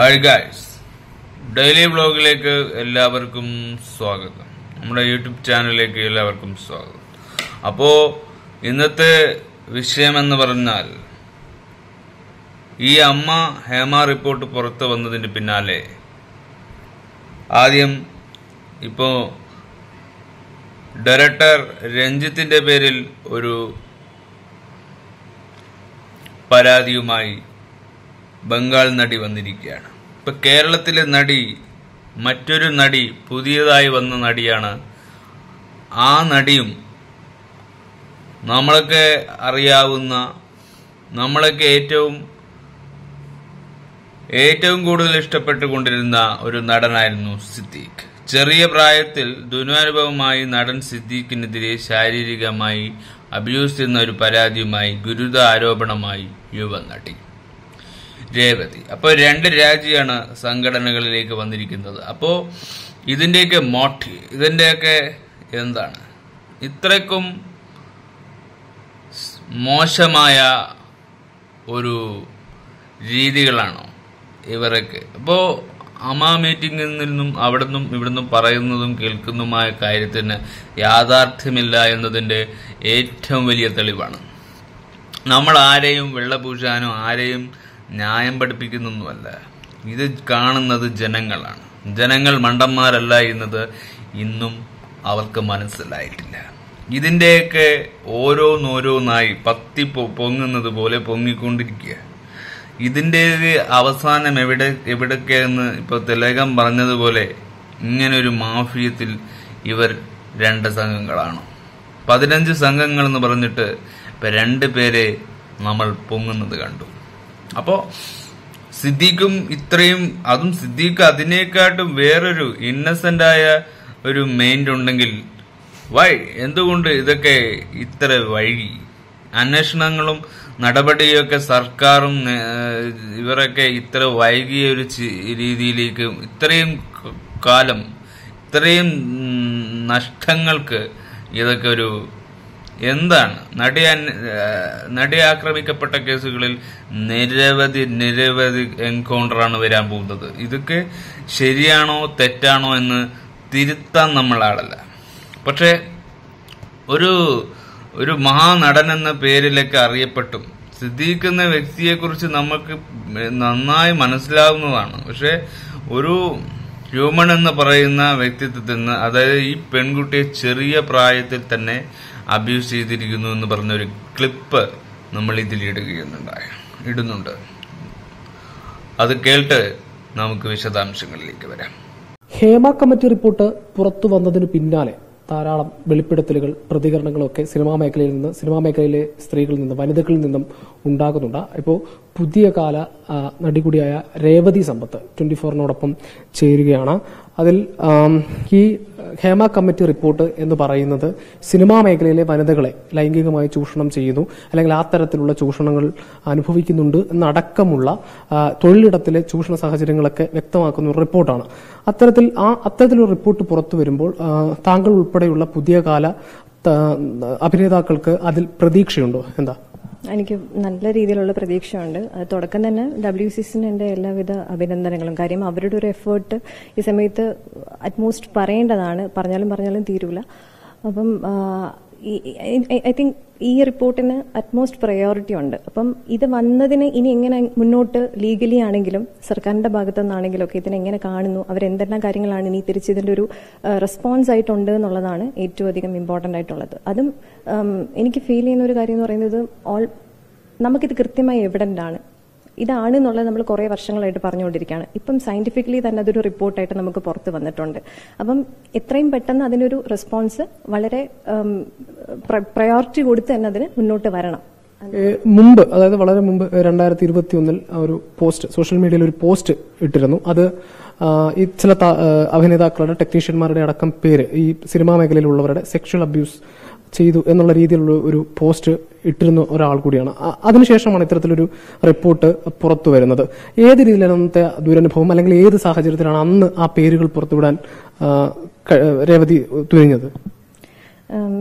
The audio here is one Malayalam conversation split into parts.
ഹായ് ഗായ്സ്, ഡെയിലി വ്ലോഗിലേക്ക് എല്ലാവർക്കും സ്വാഗതം. നമ്മുടെ യൂട്യൂബ് ചാനലിലേക്ക് എല്ലാവർക്കും സ്വാഗതം. അപ്പോൾ ഇന്നത്തെ വിഷയമെന്ന് പറഞ്ഞാൽ, ഈ അമ്മ ഹേമ റിപ്പോർട്ട് പുറത്തു വന്നതിന് പിന്നാലെ ആദ്യം ഇപ്പോൾ ഡയറക്ടർ രഞ്ജിത്തിന്റെ പേരിൽ ഒരു പരാതിയുമായി ബംഗാൾ നടി വന്നിരിക്കുകയാണ്. ഇപ്പൊ കേരളത്തിലെ നടി, മറ്റൊരു നടി, പുതിയതായി വന്ന നടിയാണ്. ആ നടിയും നമ്മളൊക്കെ അറിയാവുന്ന, നമ്മളൊക്കെ ഏറ്റവും കൂടുതൽ ഇഷ്ടപ്പെട്ടുകൊണ്ടിരുന്ന ഒരു നടനായിരുന്നു സിദ്ദീഖ്. ചെറിയ പ്രായത്തിൽ ദുരനുഭവമായി നടൻ സിദ്ദീഖിനെതിരെ ശാരീരികമായി അബ്യൂസ് ചെയ്യുന്ന ഒരു പരാതിയുമായി ഗുരുതര ആരോപണമായി യുവനടി രേവതി. അപ്പോൾ രണ്ട് രാജ്യമാണ് സംഘടനകളിലേക്ക് വന്നിരിക്കുന്നത്. അപ്പോൾ ഇതിന്റെയൊക്കെ ഇതിന്റെയൊക്കെ എന്താണ്, ഇത്രയ്ക്കും മോശമായ ഒരു രീതികളാണോ ഇവരൊക്കെ? അപ്പോൾ അമ്മ മീറ്റിംഗിൽ നിന്നും അവിടുന്നും ഇവിടുന്നും പറയുന്നതും കേൾക്കുന്നതുമായ കാര്യത്തിന് യാഥാർത്ഥ്യമില്ല എന്നതിന്റെ ഏറ്റവും വലിയ തെളിവാണ്. നമ്മൾ ആരെയും വെള്ളപൂശാനോ ആരെയും ന്യായം പഠിപ്പിക്കുന്നൊന്നുമല്ല. ഇത് കാണുന്നത് ജനങ്ങളാണ്. ജനങ്ങൾ മണ്ടന്മാരല്ല എന്നത് ഇന്നും അവർക്ക് മനസ്സിലായിട്ടില്ല. ഇതിന്റെയൊക്കെ ഓരോന്നോരോന്നായി പൊങ്ങുന്നത് പോലെ പൊങ്ങിക്കൊണ്ടിരിക്കുക. ഇതിന്റെ അവസാനം എവിടൊക്കെയെന്ന് ഇപ്പൊ തിലകം പറഞ്ഞതുപോലെ, ഇങ്ങനൊരു മാഫിയത്തിൽ ഇവർ രണ്ട് സംഘങ്ങളാണ്. 15 സംഘങ്ങൾ എന്ന് പറഞ്ഞിട്ട് ഇപ്പൊ 2 പേരെ നമ്മൾ പൊങ്ങുന്നത് കണ്ടു. അപ്പോ സിദ്ദീഖും ഇത്രയും, അതും സിദ്ദീഖ് അതിനേക്കാട്ടും വേറൊരു ഇന്നസെന്റായ ഒരു മൈൻഡ് ഉണ്ടെങ്കിൽ എന്തുകൊണ്ട് ഇതൊക്കെ ഇത്ര വൈകി? അന്വേഷണങ്ങളും നടപടിയൊക്കെ സർക്കാരും ഇവരൊക്കെ ഇത്ര വൈകിയ ഒരു രീതിയിലേക്ക്, ഇത്രയും കാലം, ഇത്രയും നഷ്ടങ്ങൾക്ക് ഇതൊക്കെ ഒരു എന്താണ്? നടി ആക്രമിക്കപ്പെട്ട കേസുകളിൽ നിരവധി എൻകൗണ്ടറാണ് വരാൻ പോകുന്നത്. ഇതൊക്കെ ശരിയാണോ തെറ്റാണോ എന്ന് തിരുത്താൻ നമ്മളാളല്ല. പക്ഷെ ഒരു മഹാനടൻ എന്ന പേരിലൊക്കെ അറിയപ്പെട്ടും സിദ്ദീഖ് എന്ന വ്യക്തിയെക്കുറിച്ച് നമുക്ക് നന്നായി മനസ്സിലാവുന്നതാണ്. പക്ഷെ ഒരു ഹ്യൂമൺ എന്ന് പറയുന്ന വ്യക്തിത്വത്തിൽ നിന്ന്, അതായത് ഈ പെൺകുട്ടിയെ ചെറിയ പ്രായത്തിൽ തന്നെ അബ്യൂസ് ചെയ്തിരിക്കുന്നു എന്ന് പറഞ്ഞൊരു ക്ലിപ്പ് നമ്മൾ ഇതിൽ ഇടുന്നുണ്ട്. അത് കേട്ട് നമുക്ക് വിശദാംശങ്ങളിലേക്ക് വരാം. ഹേമ കമ്മിറ്റി റിപ്പോർട്ട് പുറത്തു വന്നതിന് പിന്നാലെ ധാരാളം വെളിപ്പെടുത്തലുകൾ, പ്രതികരണങ്ങളൊക്കെ സിനിമാ മേഖലയിലെ സ്ത്രീകളിൽ നിന്നും വനിതകളിൽ നിന്നും ഉണ്ടാകുന്നുണ്ട്. ഇപ്പോൾ പുതിയ കാല നടി കൂടിയായ രേവതി സമ്പത്ത് 24-നോടൊപ്പം ചേരുകയാണ്. അതിൽ ഈ ഹേമ കമ്മിറ്റി റിപ്പോർട്ട് എന്ന് പറയുന്നത് സിനിമാ മേഖലയിലെ വനിതകളെ ലൈംഗികമായി ചൂഷണം ചെയ്യുന്നു, അല്ലെങ്കിൽ ആ തരത്തിലുള്ള ചൂഷണങ്ങൾ അനുഭവിക്കുന്നുണ്ട് എന്നടക്കമുള്ള തൊഴിലിടത്തിലെ ചൂഷണ സാഹചര്യങ്ങളൊക്കെ വ്യക്തമാക്കുന്ന ഒരു റിപ്പോർട്ടാണ്. അത്തരത്തിലൊരു റിപ്പോർട്ട് പുറത്തു വരുമ്പോൾ താങ്കൾ ഉൾപ്പെടെയുള്ള പുതിയ കാല അഭിനേതാക്കൾക്ക് അതിൽ പ്രതീക്ഷയുണ്ടോ? എന്താ? എനിക്ക് നല്ല രീതിയിലുള്ള പ്രതീക്ഷയുണ്ട്. തുടക്കം തന്നെ WCCന് എന്റെ എല്ലാവിധ അഭിനന്ദനങ്ങളും. കാര്യം അവരുടെ ഒരു എഫേർട്ട് ഈ സമയത്ത് അറ്റ്മോസ്റ്റ് പറയേണ്ടതാണ്. പറഞ്ഞാലും തീരൂല. അപ്പം ഐ തിങ്ക് ഈ റിപ്പോർട്ടിന് അറ്റ്മോസ്റ്റ് പ്രയോറിറ്റി ഉണ്ട്. അപ്പം ഇത് വന്നതിന് ഇനി എങ്ങനെ മുന്നോട്ട് ലീഗലി ആണെങ്കിലും സർക്കാരിന്റെ ഭാഗത്തു നിന്നാണെങ്കിലും ഒക്കെ ഇതിനെങ്ങനെ കാണുന്നു, അവരെന്തെല്ലാം കാര്യങ്ങളാണ് ഇനി തിരിച്ചതിന്റെ ഒരു റെസ്പോൺസ് ആയിട്ടുണ്ട് എന്നുള്ളതാണ് ഏറ്റവും അധികം ഇമ്പോർട്ടന്റ് ആയിട്ടുള്ളത്. അതും എനിക്ക് ഫീൽ ചെയ്യുന്ന ഒരു കാര്യം എന്ന് പറയുന്നത്, നമുക്കിത് കൃത്യമായി എവിഡന്റ് ആണ്, ഇതാണ് എന്നുള്ളത് നമ്മൾ കുറെ വർഷങ്ങളായിട്ട് പറഞ്ഞുകൊണ്ടിരിക്കുകയാണ്. ഇപ്പം സയന്റിഫിക്കലി തന്നെ അതൊരു റിപ്പോർട്ടായിട്ട് നമുക്ക് പുറത്ത് വന്നിട്ടുണ്ട്. അപ്പം എത്രയും പെട്ടെന്ന് അതിനൊരു റെസ്പോൺസ് വളരെ പ്രയോറിറ്റി കൊടുത്ത് തന്നെ അതിന് മുന്നോട്ട് വരണം. അതായത് വളരെ മുമ്പ് 2021 ഒരു പോസ്റ്റ്, സോഷ്യൽ മീഡിയയിൽ ഒരു പോസ്റ്റ് ഇട്ടിരുന്നു. അത് ഈ ചില അഭിനേതാക്കളുടെ, ടെക്നീഷ്യന്മാരുടെ അടക്കം പേര് ഈ സിനിമാ മേഖലയിലുള്ളവരുടെ സെക്ഷൽ അബ്യൂസ് ചെയ്തു എന്നുള്ള രീതിയിലുള്ള ഒരു പോസ്റ്റ് ഇട്ടിരുന്ന ഒരാൾ കൂടിയാണ്. അതിനുശേഷമാണ് ഇത്തരത്തിലൊരു റിപ്പോർട്ട് പുറത്തു വരുന്നത്. ഏത് രീതിയിലാണ് അന്നത്തെ ദുരനുഭവം, അല്ലെങ്കിൽ ഏത് സാഹചര്യത്തിലാണ് അന്ന് ആ പേരുകൾ പുറത്തുവിടാൻ രേവതി തുനിഞ്ഞത്?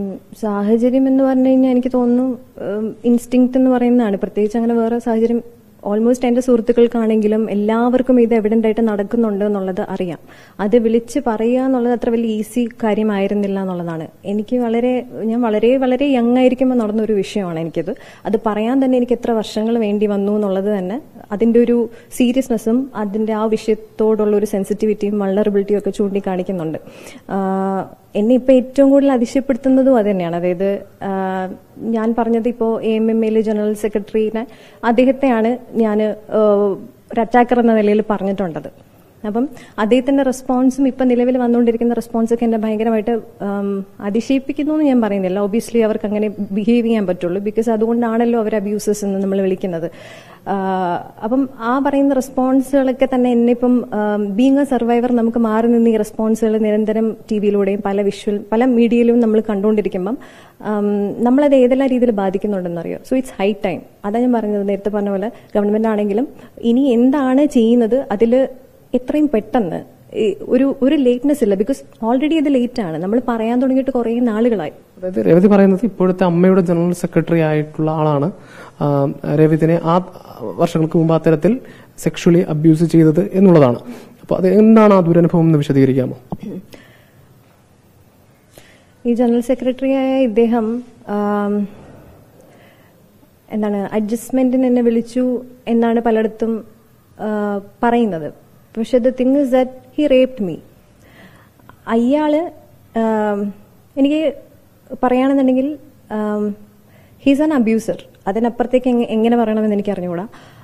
സാഹചര്യം എന്ന് പറഞ്ഞു കഴിഞ്ഞാൽ എനിക്ക് തോന്നുന്നു ഇൻസ്റ്റിങ്ക്റ്റ് എന്ന് പറയുന്നതാണ്. പ്രത്യേകിച്ച് അങ്ങനെ വേറെ സാഹചര്യം ഓൾമോസ്റ്റ് എന്റെ സുഹൃത്തുക്കൾക്കാണെങ്കിലും എല്ലാവർക്കും ഇത് എവിഡന്റ് ആയിട്ട് നടക്കുന്നുണ്ട് എന്നുള്ളത് അറിയാം. അത് വിളിച്ച് പറയുക എന്നുള്ളത് അത്ര വലിയ ഈസി കാര്യമായിരുന്നില്ല എന്നുള്ളതാണ്. ഞാൻ വളരെ വളരെ യങ് ആയിരിക്കുമ്പോൾ നടന്നൊരു വിഷയമാണ് എനിക്കത്. അത് പറയാൻ തന്നെ എനിക്ക് എത്ര വർഷങ്ങൾ വേണ്ടി വന്നു എന്നുള്ളത് തന്നെ അതിന്റെ ഒരു സീരിയസ്നെസ്സും അതിന്റെ ആ വിഷയത്തോടുള്ള ഒരു സെൻസിറ്റിവിറ്റിയും വൾണറബിലിറ്റിയും ഒക്കെ ചൂണ്ടിക്കാണിക്കുന്നുണ്ട്. എന്നെ ഇപ്പൊ ഏറ്റവും കൂടുതൽ അതിശയപ്പെടുത്തുന്നതും അത് തന്നെയാണ്. അതായത് ഞാൻ പറഞ്ഞത് ഇപ്പോൾ AMMA ജനറൽ സെക്രട്ടറിനെ അദ്ദേഹത്തെയാണ് ഞാൻ ഒരു അറ്റാക്കർ എന്ന നിലയിൽ പറഞ്ഞിട്ടുണ്ടത്. അപ്പം അദ്ദേഹത്തിന്റെ റെസ്പോൺസും ഇപ്പൊ നിലവിൽ വന്നുകൊണ്ടിരിക്കുന്ന റെസ്പോൺസൊക്കെ എന്നെ ഭയങ്കരമായിട്ട് അതിശയിപ്പിക്കുന്നു എന്ന് ഞാൻ പറയുന്നില്ല. ഒബിയസ്ലി അവർക്ക് അങ്ങനെ ബിഹേവ് ചെയ്യാൻ പറ്റുള്ളൂ, ബിക്കോസ് അതുകൊണ്ടാണല്ലോ അവർ അബ്യൂസേഴ്സ് എന്ന് നമ്മൾ വിളിക്കുന്നത്. അപ്പം ആ പറയുന്ന റെസ്പോൺസുകളൊക്കെ തന്നെ എന്നെ ഇപ്പം ബീങ് എ സർവൈവർ നമുക്ക് മാറി നിന്ന് ഈ റെസ്പോൺസുകൾ നിരന്തരം ടിവിയിലൂടെയും പല മീഡിയയിലും നമ്മൾ കണ്ടുകൊണ്ടിരിക്കുമ്പം നമ്മളത് ഏതെല്ലാം രീതിയിൽ ബാധിക്കുന്നുണ്ടെന്നറിയോ. So it's high time. അതാ ഞാൻ പറഞ്ഞത്, നേരത്തെ പറഞ്ഞ പോലെ ഗവൺമെന്റ് ആണെങ്കിലും ഇനി എന്താണ് ചെയ്യുന്നത് അതിൽ എത്രയും പെട്ടെന്ന് ഒരു ലേറ്റ്നെസ് ഇല്ല. ബിക്കോസ് ഓൾറെഡി അത് ലേറ്റ് ആണ്. നമ്മൾ പറയാൻ തുടങ്ങിയിട്ട് കുറെ നാളുകളായി. അതായത് രേവതി പറയുന്നത് ഇപ്പോഴത്തെ അമ്മയുടെ ജനറൽ സെക്രട്ടറി ആയിട്ടുള്ള ആളാണ് രേവതിനെ ആ വർഷങ്ങൾക്ക് മുമ്പ് അത്തരത്തിൽ സെക്ഷുവലി അബ്യൂസ് ചെയ്തത് എന്നുള്ളതാണ്. അപ്പൊ അത് എന്താണ് ആ ദുരനുഭവം എന്ന് വിശദീകരിക്കാമോ? ഈ ജനറൽ സെക്രട്ടറിയായ ഇദ്ദേഹം അഡ്ജസ്റ്റ്മെന്റിന് എന്നെ വിളിച്ചു എന്നാണ് പലയിടത്തും പറയുന്നത്. പക്ഷെ the thing is that he raped me. അയാള് എനിക്ക് പറയുകയാണെന്നുണ്ടെങ്കിൽ ഹീസ് ആൻ അബ്യൂസർ. അതിനപ്പുറത്തേക്ക് എങ്ങനെ പറയണമെന്ന് എനിക്ക് അറിഞ്ഞുകൂടാ.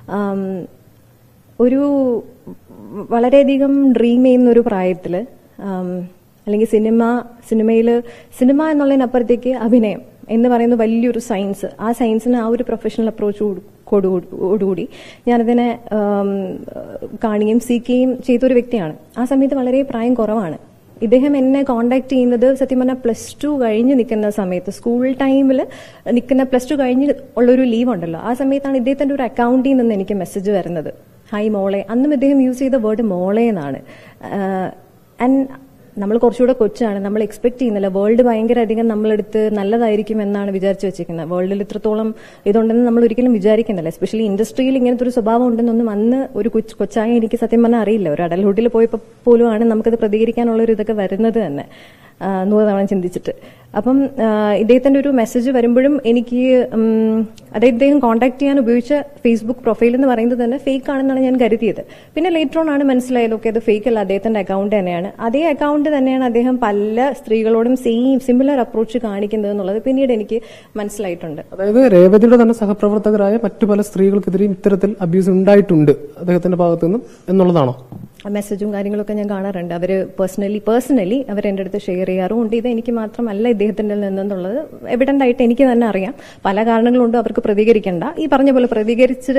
ഒരു വളരെയധികം ഡ്രീം ചെയ്യുന്ന ഒരു പ്രായത്തില് അല്ലെങ്കിൽ സിനിമ എന്നുള്ളതിനപ്പുറത്തേക്ക് അഭിനയം എന്ന് പറയുന്ന വലിയൊരു സയൻസ്, ആ സയൻസിന് ആ ഒരു പ്രൊഫഷണൽ അപ്രോച്ചോടുകൂടി ഞാനതിനെ കാണുകയും സീക്കുകയും ചെയ്തൊരു വ്യക്തിയാണ്. ആ സമയത്ത് വളരെ പ്രായം കുറവാണ്. ഇദ്ദേഹം എന്നെ കോണ്ടാക്ട് ചെയ്യുന്നത് സത്യം പറഞ്ഞാൽ +2 കഴിഞ്ഞ് നിൽക്കുന്ന സമയത്ത്, സ്കൂൾ ടൈമിൽ നിൽക്കുന്ന +2 കഴിഞ്ഞ് ഉള്ളൊരു ലീവ് ഉണ്ടല്ലോ, ആ സമയത്താണ് ഇദ്ദേഹത്തിന്റെ ഒരു അക്കൗണ്ടിൽ നിന്ന് എനിക്ക് മെസ്സേജ് വരുന്നത്. ഹായ് മോളെ. അന്നും ഇദ്ദേഹം യൂസ് ചെയ്ത വേർഡ് മോളെ എന്നാണ്. ആൻഡ് നമ്മൾ കുറച്ചുകൂടെ കൊച്ചാണ്, നമ്മൾ എക്സ്പെക്ട് ചെയ്യുന്നില്ല. വേൾഡ് ഭയങ്കര അധികം നമ്മളെടുത്ത് നല്ലതായിരിക്കും എന്നാണ് വിചാരിച്ചു വെച്ചിരിക്കുന്നത്. വേൾഡിൽ ഇത്രത്തോളം ഇതുണ്ടെന്ന് നമ്മൾ ഒരിക്കലും വിചാരിക്കുന്നില്ല. എസ്പെഷ്യലി ഇൻഡസ്ട്രിയിൽ ഇങ്ങനത്തെ ഒരു സ്വഭാവം ഉണ്ടെന്നൊന്നും അന്ന് ഒരു കൊച്ചായ എനിക്ക് സത്യം പറഞ്ഞാൽ അറിയില്ല. ഒരു അഡൽഹുഡിൽ പോയപ്പോൾ പോലും ആണ് നമുക്കത് പ്രതികരിക്കാനുള്ള ഒരു ഇതൊക്കെ വരുന്നത് തന്നെ 100 തവണ ചിന്തിച്ചിട്ട്. അപ്പം ഇദ്ദേഹത്തിന്റെ ഒരു മെസ്സേജ് വരുമ്പോഴും എനിക്ക് അതായത് ഇദ്ദേഹം കോൺടാക്ട് ചെയ്യാൻ ഉപയോഗിച്ച ഫേസ്ബുക്ക് പ്രൊഫൈൽ എന്ന് പറയുന്നത് തന്നെ ഫേക്ക് ആണെന്നാണ് ഞാൻ കരുതിയത്. പിന്നെ ലേറ്റർ ഓൺ ആണ് മനസ്സിലായത് ഓക്കെ അത് ഫേക്ക് അല്ല, അദ്ദേഹത്തിന്റെ അക്കൗണ്ട് തന്നെയാണ്. അതേ അക്കൗണ്ട് തന്നെയാണ് അദ്ദേഹം പല സ്ത്രീകളോടും സിമിലർ അപ്രോച്ച് കാണിക്കുന്നത് എന്നുള്ളത് പിന്നീട് എനിക്ക് മനസ്സിലായിട്ടുണ്ട്. അതായത് രേവതിയുടെ തന്നെ സഹപ്രവർത്തകരായ മറ്റു പല സ്ത്രീകൾക്കെതിരെയും ഇത്തരത്തിൽ അബ്യൂസ് ഉണ്ടായിട്ടുണ്ട് അദ്ദേഹത്തിന്റെ ഭാഗത്തു നിന്നും എന്നുള്ളതാണോ? മെസ്സേജും കാര്യങ്ങളൊക്കെ ഞാൻ കാണാറുണ്ട്. അവര് പേഴ്സണലി അവർ എന്റെ അടുത്ത് ഷെയർ ചെയ്യാറുമുണ്ട്. ഇത് എനിക്ക് മാത്രമല്ല ഇദ്ദേഹത്തിന്റെ നിന്നുള്ളത് എവിഡന്റ് ആയിട്ട് എനിക്ക് തന്നെ അറിയാം. പല കാരണങ്ങളുണ്ട് അവർക്ക് പ്രതികരിക്കേണ്ട. ഈ പറഞ്ഞ പോലെ പ്രതികരിച്ചിട്ട്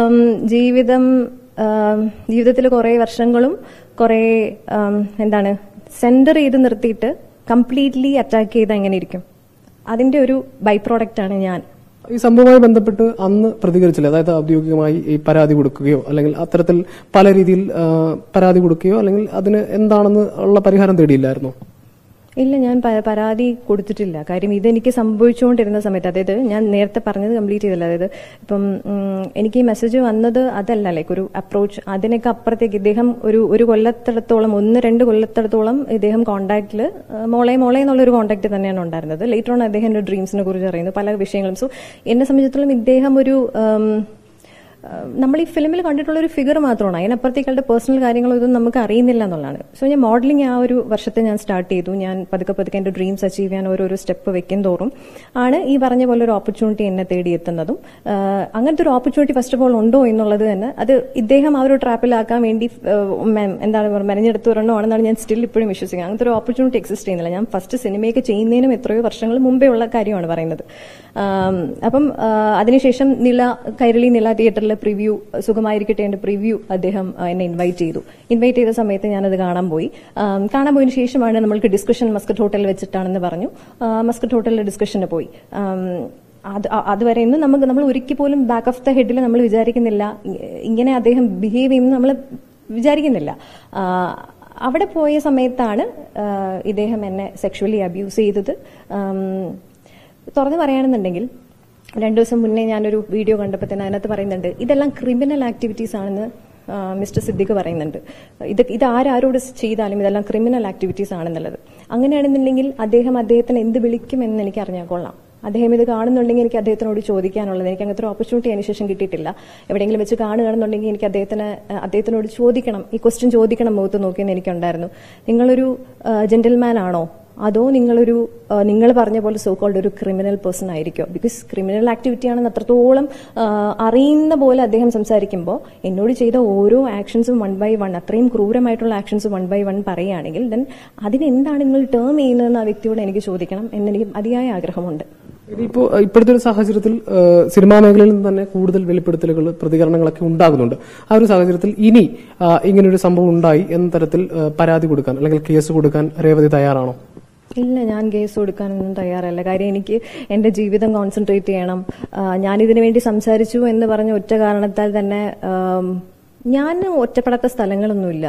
ജീവിതത്തിൽ കുറെ വർഷങ്ങളും കുറെ സെന്റർ ചെയ്ത് നിർത്തിയിട്ട് കംപ്ലീറ്റ്ലി അറ്റാക്ക് ചെയ്ത് എങ്ങനെ ഇരിക്കും? അതിന്റെ ഒരു ബൈ പ്രോഡക്റ്റ് ആണ് ഞാൻ. ഈ സംഭവവുമായി ബന്ധപ്പെട്ട് അന്ന് പ്രതികരിച്ചില്ല, അതായത് ഔദ്യോഗികമായി ഈ പരാതി കൊടുക്കുകയോ അല്ലെങ്കിൽ അത്തരത്തിൽ പല രീതിയിൽ പരാതി കൊടുക്കുകയോ അല്ലെങ്കിൽ അതിന് എന്താണെന്ന് ഉള്ള പരിഹാരം തേടിയില്ലായിരുന്നോ? ഇല്ല, ഞാൻ പരാതി കൊടുത്തിട്ടില്ല. കാര്യം ഇതെനിക്ക് സംഭവിച്ചുകൊണ്ടിരുന്ന സമയത്ത്, അതായത് ഞാൻ നേരത്തെ പറഞ്ഞത് കംപ്ലീറ്റ് ചെയ്തില്ല. അതായത് ഇപ്പം എനിക്ക് ഈ മെസ്സേജ് വന്നത് അതല്ല, ലൈക്ക് ഒരു അപ്രോച്ച്, അതിനൊക്കെ അപ്പുറത്തേക്ക് ഇദ്ദേഹം ഒരു കൊല്ലത്തിടത്തോളം 1-2 കൊല്ലത്തിടത്തോളം ഇദ്ദേഹം കോണ്ടാക്ടിൽ മോളെ എന്നുള്ളൊരു കോണ്ടാക്ട് തന്നെയാണ് ഉണ്ടായിരുന്നത്. ലേറ്റർ ഓൺ അദ്ദേഹം എന്റെ ഡ്രീംസിനെ കുറിച്ച് അറിയുന്നു, പല വിഷയങ്ങളും. സോ എന്നെ സംബന്ധിച്ചിടത്തോളം ഇദ്ദേഹം ഒരു നമ്മൾ ഈ ഫിലിമിൽ കണ്ടിട്ടുള്ള ഒരു ഫിഗർ മാത്രമാണ്. അതിനപ്പുറത്തേക്കുള്ള പേഴ്സണൽ കാര്യങ്ങളോ ഇതൊന്നും നമുക്ക് അറിയുന്നില്ല എന്നുള്ളതാണ്. സോ ഞാൻ മോഡലിംഗ് ആ ഒരു വർഷത്തെ ഞാൻ സ്റ്റാർട്ട് ചെയ്തു. ഞാൻ പതുക്കെ എന്റെ ഡ്രീംസ് അച്ചീവ് ചെയ്യാൻ ഓരോരോ സ്റ്റെപ്പ് വെക്കും തോറും ആണ് ഈ പറഞ്ഞ പോലെ ഒരു ഓപ്പർച്യൂണിറ്റി എന്നെ തേടിയെത്തുന്നതും. അങ്ങനത്തെ ഒരു ഓപ്പർച്യൂണിറ്റി ഫസ്റ്റ് ഓഫ് ഓൾ ഉണ്ടോ എന്നുള്ളത് തന്നെ അത് ഇദ്ദേഹം ആ ഒരു ട്രാപ്പിലാക്കാൻ വേണ്ടി മെനഞ്ഞെടുത്ത് വരണമാണെന്നാണ് ഞാൻ സ്റ്റിൽ ഇപ്പോഴും വിശ്വസിക്കുന്നത്. അങ്ങനത്തെ ഒരു ഓപ്പർച്യൂണിറ്റി എക്സിസ്റ്റ് ചെയ്യുന്നില്ല. ഞാൻ ഫസ്റ്റ് സിനിമയൊക്കെ ചെയ്യുന്നതിനും എത്രയോ വർഷങ്ങൾ മുമ്പേ ഉള്ള കാര്യമാണ് പറയുന്നത്. അപ്പം അതിനുശേഷം കൈരളി നില തിയേറ്ററിൽ പ്രിവ്യൂ, സുഖമായിരിക്കട്ടെ എന്റെ പ്രിവ്യൂ അദ്ദേഹം എന്നെ ഇൻവൈറ്റ് ചെയ്ത സമയത്ത് ഞാനത് കാണാൻ പോയതിനു ശേഷമാണ് നമ്മൾക്ക് ഡിസ്കഷൻ മസ്കറ്റ് ഹോട്ടലിൽ വെച്ചിട്ടാണെന്ന് പറഞ്ഞു. മസ്കറ്റ് ഹോട്ടലിലെ ഡിസ്കഷന് പോയി. അതുവരെ ഇന്ന് നമ്മൾ ഒരിക്കൽ പോലും ബാക്ക് ഓഫ് ദ ഹെഡിൽ നമ്മൾ വിചാരിക്കുന്നില്ല ഇങ്ങനെ അദ്ദേഹം ബിഹേവ് ചെയ്യുമെന്ന് നമ്മൾ വിചാരിക്കുന്നില്ല. അവിടെ പോയ സമയത്താണ് ഇദ്ദേഹം എന്നെ സെക്ഷുവലി അബ്യൂസ് ചെയ്തത്. തുറന്നു പറയുകയാണെന്നുണ്ടെങ്കിൽ 2 ദിവസം മുന്നേ ഞാനൊരു വീഡിയോ കണ്ടപ്പോൾ തന്നെ അതിനകത്ത് പറയുന്നുണ്ട് ഇതെല്ലാം ക്രിമിനൽ ആക്ടിവിറ്റീസ് ആണെന്ന് മിസ്റ്റർ സിദ്ദിഖ് പറയുന്നുണ്ട്. ഇത് ആരോട് ചെയ്താലും ഇതെല്ലാം ക്രിമിനൽ ആക്ടിവിറ്റീസ് ആണെന്നുള്ളത്. അങ്ങനെയാണെന്നുണ്ടെങ്കിൽ അദ്ദേഹത്തിന് എന്ത് വിളിക്കുമെന്ന് എനിക്ക് അറിഞ്ഞാൽ കൊള്ളാം. അദ്ദേഹം ഇത് കാണുന്നുണ്ടെങ്കിൽ എനിക്ക് അദ്ദേഹത്തിനോട് ചോദിക്കാനുള്ളത്, എനിക്ക് അങ്ങനത്തെ ഒരു ഓപ്പർച്യൂണിറ്റി അതിന് ശേഷം കിട്ടിയിട്ടില്ല. എവിടെയെങ്കിലും വെച്ച് കാണുകയാണെന്നുണ്ടെങ്കിൽ എനിക്ക് അദ്ദേഹത്തിനോട് ചോദിക്കണം, ഈ ക്വസ്റ്റ്യൻ ചോദിക്കണം മുഖത്ത് നോക്കിയെന്ന് എനിക്കുണ്ടായിരുന്നു. നിങ്ങളൊരു ജെന്റിൽമാൻ ആണോ, അതോ നിങ്ങൾ പറഞ്ഞ പോലെ സോ കോൾഡ് ഒരു ക്രിമിനൽ പേഴ്സൺ ആയിരിക്കോ? ബിക്കോസ് ക്രിമിനൽ ആക്ടിവിറ്റി ആണെന്ന് അത്രത്തോളം അറിയുന്ന പോലെ അദ്ദേഹം സംസാരിക്കുമ്പോൾ എന്നോട് ചെയ്ത ഓരോ ആക്ഷൻസും 1 by 1, അത്രയും ക്രൂരമായിട്ടുള്ള ആക്ഷൻസ് 1 by 1 പറയുകയാണെങ്കിൽ ദെൻ അതിനെന്താണ് നിങ്ങൾ ടേം ചെയ്യുന്നതെന്ന് ആ വ്യക്തിയോട് എനിക്ക് ചോദിക്കണം എന്നെനിക്ക് അതിയായ ആഗ്രഹമുണ്ട്. ഇപ്പോഴത്തെ ഒരു സാഹചര്യത്തിൽ സിനിമാ മേഖലയിൽ നിന്ന് തന്നെ കൂടുതൽ വെളിപ്പെടുത്തലുകൾ, പ്രതികരണങ്ങളൊക്കെ ഉണ്ടാകുന്നുണ്ട്. ആ ഒരു സാഹചര്യത്തിൽ ഇനി ഇങ്ങനൊരു സംഭവം ഉണ്ടായി എന്ന തരത്തിൽ പരാതി കൊടുക്കാൻ അല്ലെങ്കിൽ കേസ് കൊടുക്കാൻ രേവതി തയ്യാറാണോ? ഇല്ല, ഞാൻ കേസ് കൊടുക്കാനൊന്നും തയ്യാറല്ല. കാര്യം എനിക്ക് എന്റെ ജീവിതം കോൺസെൻട്രേറ്റ് ചെയ്യണം. ഞാനിതിനു വേണ്ടി സംസാരിച്ചു എന്ന് പറഞ്ഞ ഒറ്റ കാരണത്താൽ തന്നെ ഞാൻ ഒറ്റപ്പെടാത്ത സ്ഥലങ്ങളൊന്നുമില്ല.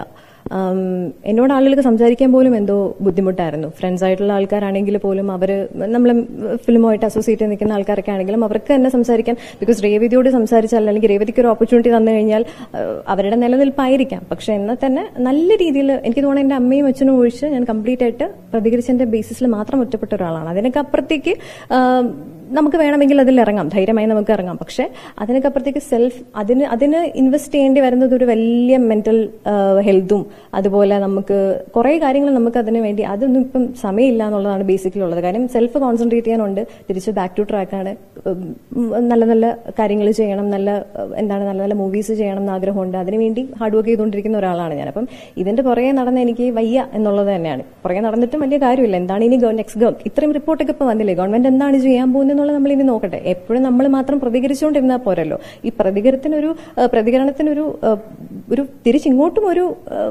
എന്നോട് ആളുകൾക്ക് സംസാരിക്കാൻ പോലും എന്തോ ബുദ്ധിമുട്ടായിരുന്നു. ഫ്രണ്ട്സ് ആയിട്ടുള്ള ആൾക്കാരാണെങ്കിൽ പോലും അവര് നമ്മൾ ഫിലിമുമായിട്ട് അസോസിയേറ്റ് ചെയ്ത് നിൽക്കുന്ന ആൾക്കാരൊക്കെ ആണെങ്കിലും അവർക്ക് തന്നെ സംസാരിക്കാൻ, ബിക്കോസ് രേവതിയോട് സംസാരിച്ചാൽ അല്ലെങ്കിൽ രേവതിക്ക് ഒരു ഓപ്പർച്യൂണിറ്റി തന്നു കഴിഞ്ഞാൽ അവരുടെ നിലനിൽപ്പായിരിക്കാം. പക്ഷെ എന്നാൽ തന്നെ നല്ല രീതിയിൽ എനിക്ക് തോന്നുന്നു എന്റെ അമ്മയും അച്ഛനും ഒഴിച്ച് ഞാൻ കംപ്ലീറ്റ് ആയിട്ട് പ്രതികരിച്ചതിന്റെ ബേസിസിൽ മാത്രം ഒറ്റപ്പെട്ട ഒരാളാണ്. അതിനൊക്കെ അപ്പുറത്തേക്ക് നമുക്ക് വേണമെങ്കിൽ അതിൽ ഇറങ്ങാം, ധൈര്യമായി നമുക്ക് ഇറങ്ങാം. പക്ഷെ അതിനൊക്കെ അപ്പുറത്തേക്ക് അതിന് ഇൻവെസ്റ്റ് ചെയ്യേണ്ടി വരുന്നത് ഒരു വലിയ മെന്റൽ ഹെൽത്തും അതുപോലെ നമുക്ക് കുറെ കാര്യങ്ങൾ നമുക്ക് അതിന് വേണ്ടി അതൊന്നും ഇപ്പം സമയമില്ല എന്നുള്ളതാണ് ബേസിക്കലി ഉള്ളത്. കാര്യം സെൽഫ് കോൺസെൻട്രേറ്റ് ചെയ്യാനുണ്ട്, തിരിച്ച് ബാക്ക് ടു ട്രാക്കാണ്. നല്ല നല്ല കാര്യങ്ങൾ ചെയ്യണം, നല്ല നല്ല മൂവീസ് ചെയ്യണം എന്ന് ആഗ്രഹമുണ്ട്. അതിനുവേണ്ടി ഹാർഡ് വർക്ക് ചെയ്തുകൊണ്ടിരിക്കുന്ന ഒരാളാണ് ഞാൻ. അപ്പം ഇതിന്റെ പുറകെ നടന്ന് എനിക്ക് വയ്യ എന്നുള്ളത് തന്നെയാണ്. പുറകെ നടന്നിട്ടും വലിയ കാര്യമില്ല. എന്താണ് ഇനി നെക്സ്റ്റ് ഇത്രയും റിപ്പോർട്ടൊക്കെ ഇപ്പൊ വന്നില്ലേ, ഗവൺമെന്റ് എന്താണ് ചെയ്യാൻ പോകുന്നത് എന്നുള്ളത് നമ്മൾ ഇനി നോക്കട്ടെ. എപ്പോഴും നമ്മൾ മാത്രം പ്രതികരിച്ചുകൊണ്ടിരുന്നാൽ പോരല്ലോ. ഈ പ്രതികരണത്തിനൊരു തിരിച്ചിങ്ങോട്ടും ഒരു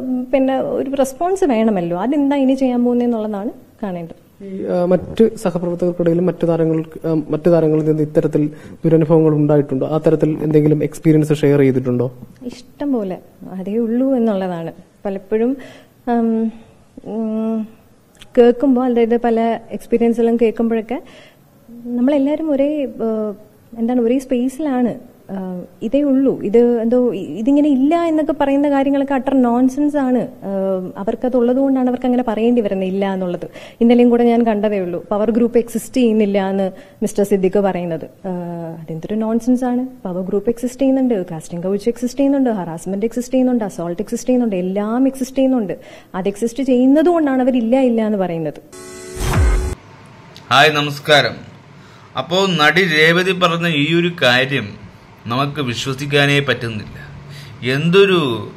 റെസ്പോൺസ് വേണമല്ലോ. അതെന്താ ഇനി ചെയ്യാൻ പോകുന്നത് എന്നുള്ളതാണ് കാണേണ്ടത്. മറ്റ് സഹപ്രവർത്തകർക്കിടയിലും മറ്റു താരങ്ങളിൽ നിന്ന് ഇത്തരത്തിൽ ദുരനുഭവങ്ങൾ ഉണ്ടായിട്ടുണ്ടോ? ആ തരത്തിൽ എന്തെങ്കിലും എക്സ്പീരിയൻസ് ഷെയർ ചെയ്തിട്ടുണ്ടോ? ഇഷ്ടം പോലെ, അതേ ഉള്ളൂ എന്നുള്ളതാണ്. പലപ്പോഴും കേൾക്കുമ്പോൾ, അതായത് പല എക്സ്പീരിയൻസെല്ലാം കേൾക്കുമ്പോഴൊക്കെ നമ്മളെല്ലാവരും ഒരേ സ്പേസിലാണ്. ഇതേ ഉള്ളൂ, ഇതിങ്ങനെ ഇല്ല എന്നൊക്കെ പറയുന്ന കാര്യങ്ങളൊക്കെ അട്ടർ നോൺസെൻസ് ആണ്. അവർക്കത് ഉള്ളതുകൊണ്ടാണ് അവർക്ക് അങ്ങനെ പറയേണ്ടി വരുന്നത് ഇല്ല എന്നുള്ളത്. ഇന്നലെയും കൂടെ ഞാൻ കണ്ടതേ ഉള്ളൂ, പവർ ഗ്രൂപ്പ് എക്സിസ്റ്റ് ചെയ്യുന്നില്ല എന്ന് മിസ്റ്റർ സിദ്ദിഖ് പറയുന്നത്. അതെന്തൊരു നോൺസെൻസ് ആണ്. പവർ ഗ്രൂപ്പ് എക്സിസ്റ്റ് ചെയ്യുന്നുണ്ട്, കാസ്റ്റിംഗ് കൗച്ച് എക്സിസ്റ്റ് ചെയ്യുന്നുണ്ട്, ഹറാസ്മെന്റ് എക്സിസ്റ്റ് ചെയ്യുന്നുണ്ട്, അസോൾട്ട് എക്സിസ്റ്റ് ചെയ്യുന്നുണ്ട്, എല്ലാം എക്സിസ്റ്റ് ചെയ്യുന്നുണ്ട്. അത് എക്സിസ്റ്റ് ചെയ്യുന്നത് കൊണ്ടാണ് അവരില്ല എന്ന് പറയുന്നത്. ഹായ്, നമസ്കാരം. അപ്പോൾ നടി രേവതി പറഞ്ഞ ഈ ഒരു കാര്യം നമുക്ക് വിശ്വസിക്കാനേ പറ്റുന്നില്ല. എന്തൊരു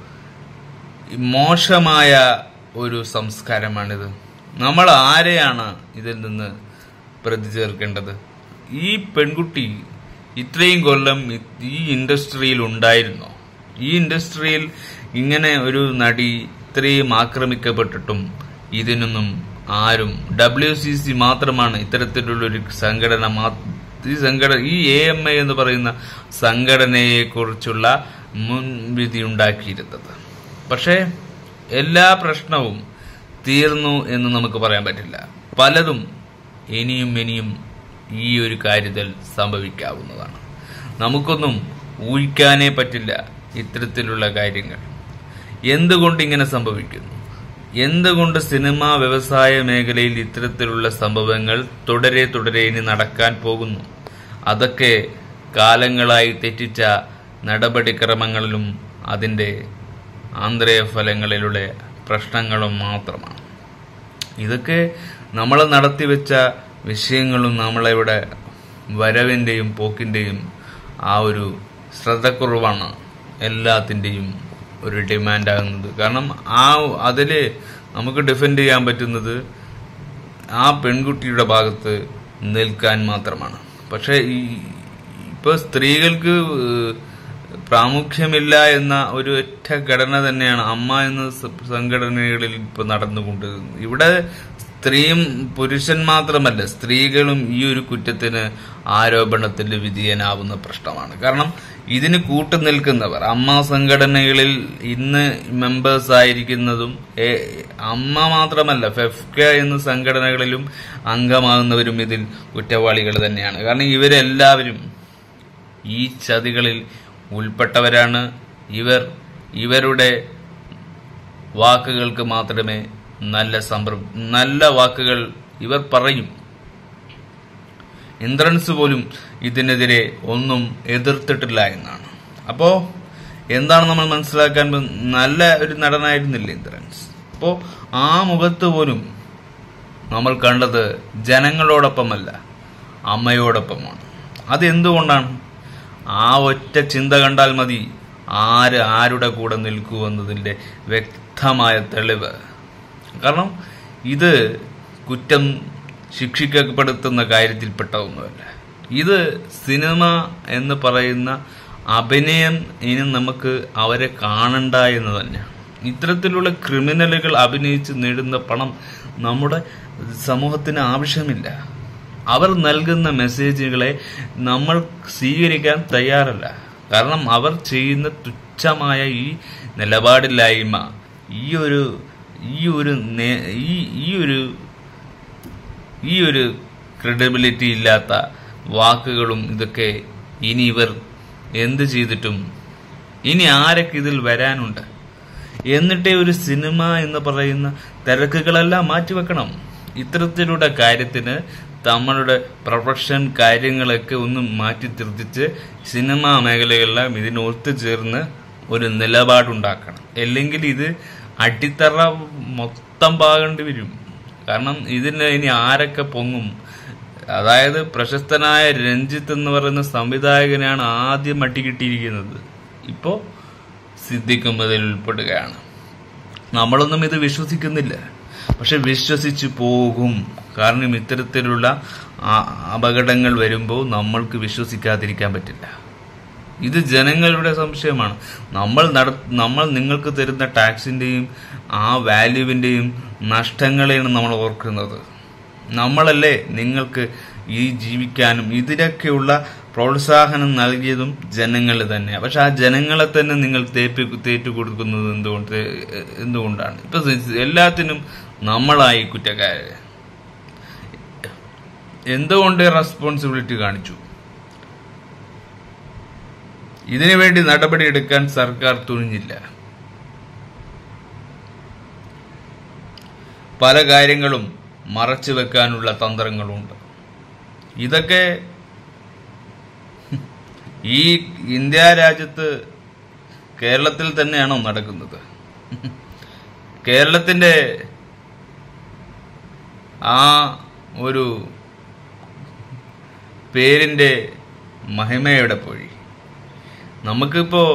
മോശമായ ഒരു സംസ്കാരമാണിത്. നമ്മൾ ആരെയാണ് ഇതിൽ നിന്ന് പ്രതി ചേർക്കേണ്ടത്? ഈ പെൺകുട്ടി ഇത്രയും കൊല്ലം ഈ ഇൻഡസ്ട്രിയിൽ ഉണ്ടായിരുന്നോ? ഈ ഇൻഡസ്ട്രിയിൽ ഇങ്ങനെ ഒരു നടി ഇത്രയും ആക്രമിക്കപ്പെട്ടിട്ടും ഇതിനൊന്നും ആരും, WCC മാത്രമാണ് ഇത്തരത്തിലുള്ളൊരു സംഘടന, ഈ AMA എന്ന് പറയുന്ന സംഘടനയെ കുറിച്ചുള്ള മുൻവിധി ഉണ്ടാക്കിയിരുന്നത്. പക്ഷേ എല്ലാ പ്രശ്നവും തീർന്നു എന്ന് നമുക്ക് പറയാൻ പറ്റില്ല. പലതും ഇനിയും ഈ ഒരു കാര്യത്തിൽ സംഭവിക്കാവുന്നതാണ്. നമുക്കൊന്നും ഊഹിക്കാനേ പറ്റില്ല ഇത്തരത്തിലുള്ള കാര്യങ്ങൾ. എന്തുകൊണ്ട് ഇങ്ങനെ സംഭവിക്കുന്നു? എന്തുകൊണ്ട് സിനിമാ വ്യവസായ മേഖലയിൽ ഇത്തരത്തിലുള്ള സംഭവങ്ങൾ തുടരെ ഇനി നടക്കാൻ പോകുന്നു? അതൊക്കെ കാലങ്ങളായി തെറ്റിച്ച നടപടിക്രമങ്ങളിലും അതിൻ്റെ ആന്തരികഫലങ്ങളിലുള്ള പ്രശ്നങ്ങളും മാത്രമാണ്. ഇതൊക്കെ നമ്മൾ നടത്തിവെച്ച വിഷയങ്ങളും നമ്മളിവിടെ വരവിൻ്റെയും പോക്കിൻ്റെയും ആ ഒരു ശ്രദ്ധക്കുറവാണ് എല്ലാത്തിൻ്റെയും ഒരു ഡിമാൻഡാകുന്നത്. കാരണം അതിൽ നമുക്ക് ഡിഫെൻഡ് ചെയ്യാൻ പറ്റുന്നത് ആ പെൺകുട്ടിയുടെ ഭാഗത്ത് നിൽക്കാൻ മാത്രമാണ്. പക്ഷെ ഇപ്പോൾ സ്ത്രീകൾക്ക് പ്രാമുഖ്യമില്ല എന്ന ഒരു ഒറ്റ ഘടന തന്നെയാണ് അമ്മ എന്ന സംഘടനകളിൽ ഇപ്പൊ നടന്നുകൊണ്ടിരുന്നത്. ഇവിടെ സ്ത്രീയും പുരുഷൻ മാത്രമല്ല, സ്ത്രീകളും ഈ ഒരു കുറ്റത്തിന് ആരോപണത്തിൽ വിധേയനാവുന്ന പ്രശ്നമാണ്. കാരണം ഇതിന് കൂട്ടുനിൽക്കുന്നവർ അമ്മ സംഘടനകളിൽ ഇന്ന് മെമ്പേഴ്സ് ആയിരിക്കുന്നതും അമ്മ മാത്രമല്ല ഫെഫ്ക എന്ന സംഘടനകളിലും അംഗമാകുന്നവരും ഇതിൽ കുറ്റവാളികൾ തന്നെയാണ്. കാരണം ഇവരെല്ലാവരും ഈ ചതികളിൽ ഉൾപ്പെട്ടവരാണ്. ഇവരുടെ വാക്കുകൾക്ക് മാത്രമേ നല്ല വാക്കുകൾ ഇവർ പറയും. ഇന്ദ്രൻസ് പോലും ഇതിനെതിരെ ഒന്നും എതിർത്തിട്ടില്ല എന്നാണ്. അപ്പോ എന്താണ് നമ്മൾ മനസ്സിലാക്കാൻ, നല്ല ഒരു നടനായിരുന്നില്ല ഇന്ദ്രൻസ്. അപ്പോ ആ മുഖത്ത് പോലും നമ്മൾ കണ്ടത് ജനങ്ങളോടൊപ്പമല്ല, അമ്മയോടൊപ്പമാണ്. അതെന്തുകൊണ്ടാണ്? ആ ഒറ്റ ചിന്ത കണ്ടാൽ മതി ആരുടെ കൂടെ നിൽക്കുമെന്നതിന്റെ വ്യക്തമായ തെളിവ്. കാരണം ഇത് കുറ്റം ശിക്ഷിക്കപ്പെടുത്തുന്ന കാര്യത്തിൽപ്പെട്ട ഒന്നുമല്ല. ഇത് സിനിമ എന്ന് പറയുന്ന അഭിനയം ഇനി നമുക്ക് അവരെ കാണണ്ട എന്ന് തന്നെയാണ്. ഇത്തരത്തിലുള്ള ക്രിമിനലുകൾ അഭിനയിച്ച് നേടുന്ന പണം നമ്മുടെ സമൂഹത്തിന് ആവശ്യമില്ല. അവർ നൽകുന്ന മെസ്സേജുകളെ നമ്മൾ സ്വീകരിക്കാൻ തയ്യാറല്ല. കാരണം അവർ ചെയ്യുന്ന തുച്ഛമായ ഈ നിലപാടില്ലായ്മ, ഈ ഒരു ക്രെഡിബിലിറ്റി ഇല്ലാത്ത വാക്കുകളും ഇതൊക്കെ ഇനി ഇവർ എന്ത് ചെയ്തിട്ടും ഇനി ആരൊക്കെ ഇതിൽ വരാനുണ്ട്? എന്നിട്ടേ ഒരു സിനിമ എന്ന് പറയുന്ന തിരക്കുകളെല്ലാം മാറ്റിവെക്കണം. ഇത്തരത്തിലുള്ള കാര്യത്തിന് നമ്മളുടെ പ്രൊഫഷൻ കാര്യങ്ങളൊക്കെ ഒന്ന് മാറ്റി തിരിച്ച് സിനിമാ മേഖലകളെല്ലാം ഇതിന് ഒത്തുചേർന്ന് ഒരു നിലപാടുണ്ടാക്കണം. അല്ലെങ്കിൽ ഇത് അടിത്തറ മൊത്തം പാകേണ്ടി വരും. കാരണം ഇതിന് ഇനി ആരൊക്കെ പൊങ്ങും? അതായത് പ്രശസ്തനായ രഞ്ജിത്ത് എന്ന് പറയുന്ന സംവിധായകനാണ് ആദ്യം അടികിട്ടിയിരിക്കുന്നത്. ഇപ്പോ സിദ്ദിഖും അതിൽ ഉൾപ്പെടുകയാണ്. നമ്മളൊന്നും ഇത് വിശ്വസിക്കുന്നില്ല, പക്ഷെ വിശ്വസിച്ചു പോകും. കാരണം ഇത്തരത്തിലുള്ള അപകടങ്ങൾ വരുമ്പോൾ നമ്മൾക്ക് വിശ്വസിക്കാതിരിക്കാൻ പറ്റില്ല. ഇത് ജനങ്ങളുടെ സംശയമാണ്. നമ്മൾ നിങ്ങൾക്ക് തരുന്ന ടാക്സിന്റെയും ആ വാല്യൂവിന്റെയും നഷ്ടങ്ങളെയാണ് നമ്മൾ ഓർക്കുന്നത്. നമ്മളല്ലേ നിങ്ങൾക്ക് ഈ ജീവിക്കാനും ഇതിനൊക്കെയുള്ള പ്രോത്സാഹനം നൽകിയതും ജനങ്ങൾ തന്നെയാണ്. പക്ഷെ ആ ജനങ്ങളെ തന്നെ നിങ്ങൾ തേറ്റു കൊടുക്കുന്നത് എന്തുകൊണ്ടാണ്? ഇപ്പൊ എല്ലാത്തിനും നമ്മളായി കുറ്റക്കാര്. എന്തുകൊണ്ട് റെസ്പോൺസിബിലിറ്റി കാണിച്ചു? ഇതിനുവേണ്ടി നടപടിയെടുക്കാൻ സർക്കാർ തുനിഞ്ഞില്ല. പല കാര്യങ്ങളും മറച്ചു വെക്കാനുള്ള തന്ത്രങ്ങളുണ്ട്. ഇതൊക്കെ ഈ ഇന്ത്യ രാജ്യത്ത് കേരളത്തിൽ തന്നെയാണോ നടക്കുന്നത്? കേരളത്തിന്റെ ആ ഒരു പേരിന്റെ മഹിമയുടെ പോയി. നമുക്കിപ്പോ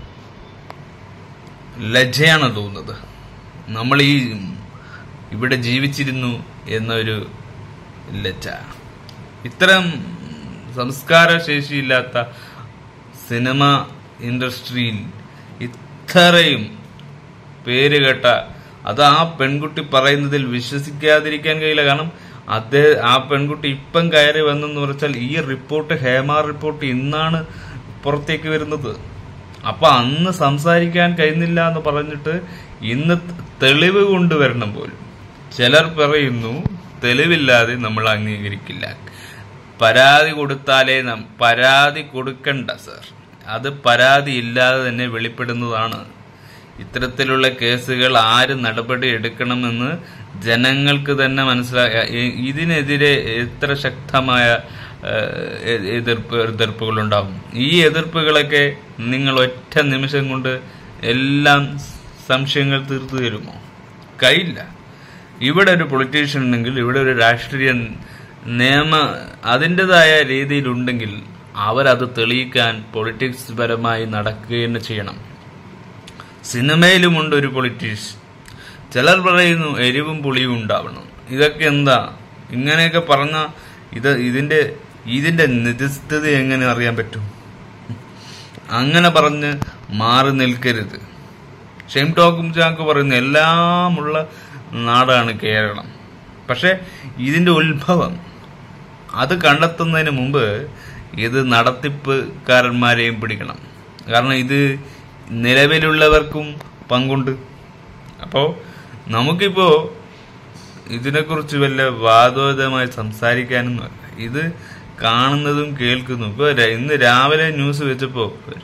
ലജ്ജയാണ് തോന്നുന്നത്. നമ്മൾ ഇവിടെ ജീവിച്ചിരുന്നു എന്നൊരു ലജ്ജ. ഇത്തരം സംസ്കാര ശേഷിയില്ലാത്ത സിനിമ ഇൻഡസ്ട്രിയിൽ ഇത്രയും പേരുകേട്ട അത് ആ പെൺകുട്ടി പറയുന്നതിൽ വിശ്വസിക്കാതിരിക്കാൻ കഴിയില്ല. കാരണം ആ പെൺകുട്ടി ഇപ്പം കയറി വന്നെന്ന് പറഞ്ഞാൽ ഈ റിപ്പോർട്ട്, ഹേമ റിപ്പോർട്ട് ഇന്നാണ് പുറത്തേക്ക് വരുന്നത്. അപ്പൊ അന്ന് സംസാരിക്കാൻ കഴിയുന്നില്ല എന്ന് പറഞ്ഞിട്ട് ഇന്ന് തെളിവ് കൊണ്ടുവരണം പോലും. ചിലർ പറയുന്നു തെളിവില്ലാതെ നമ്മൾ അംഗീകരിക്കില്ല. പരാതി കൊടുത്താലേ പരാതി കൊടുക്കണ്ട സർ, അത് പരാതി ഇല്ലാതെ തന്നെ വെളിപ്പെടുന്നതാണ്. ഇത്തരത്തിലുള്ള കേസുകൾ ആര് നടപടി എടുക്കണമെന്ന് ജനങ്ങൾക്ക് തന്നെ ഇതിനെതിരെ എത്ര ശക്തമായ എതിർപ്പുകളുണ്ടാവും. ഈ എതിർപ്പുകളൊക്കെ നിങ്ങൾ ഒറ്റ നിമിഷം കൊണ്ട് എല്ലാം സംശയങ്ങൾ തീർത്തു തരുമോ? കഴിയില്ല. ഇവിടെ ഒരു പൊളിറ്റീഷ്യൻ ഉണ്ടെങ്കിൽ, ഇവിടെ ഒരു രാഷ്ട്രീയ നിയമ അതിൻ്റെതായ രീതിയിലുണ്ടെങ്കിൽ അവരത് തെളിയിക്കാൻ പൊളിറ്റിക്സ് പരമായി നടക്കുകയെന്ന് ചെയ്യണം. സിനിമയിലുമുണ്ട് ഒരു പൊളിറ്റീഷ്യൻ. ചിലർ പറയുന്നു എരിവും പുളിയും ഉണ്ടാവണം. ഇതൊക്കെ എന്താ? ഇങ്ങനെയൊക്കെ പറഞ്ഞ ഇതിന്റെ നിജസ്ഥിതി എങ്ങനെ അറിയാൻ പറ്റും? അങ്ങനെ പറഞ്ഞ് മാറി നിൽക്കരുത്. ഷെയിം ടോക്കും ചാക്ക് പറയുന്ന എല്ലാമുള്ള നാടാണ് കേരളം. പക്ഷെ ഇതിന്റെ ഉത്ഭവം അത് കണ്ടെത്തുന്നതിന് മുമ്പ് ഇത് നടത്തിപ്പുകാരന്മാരെയും പിടിക്കണം. കാരണം ഇത് നിലവിലുള്ളവർക്കും പങ്കുണ്ട്. അപ്പോൾ നമുക്കിപ്പോ ഇതിനെക്കുറിച്ച് വല്ല വാദോദമായി സംസാരിക്കാനൊന്നും, ഇത് കാണുന്നതും കേൾക്കുന്നതും. ഇപ്പൊ ഇന്ന് രാവിലെ ന്യൂസ് വെച്ചപ്പോ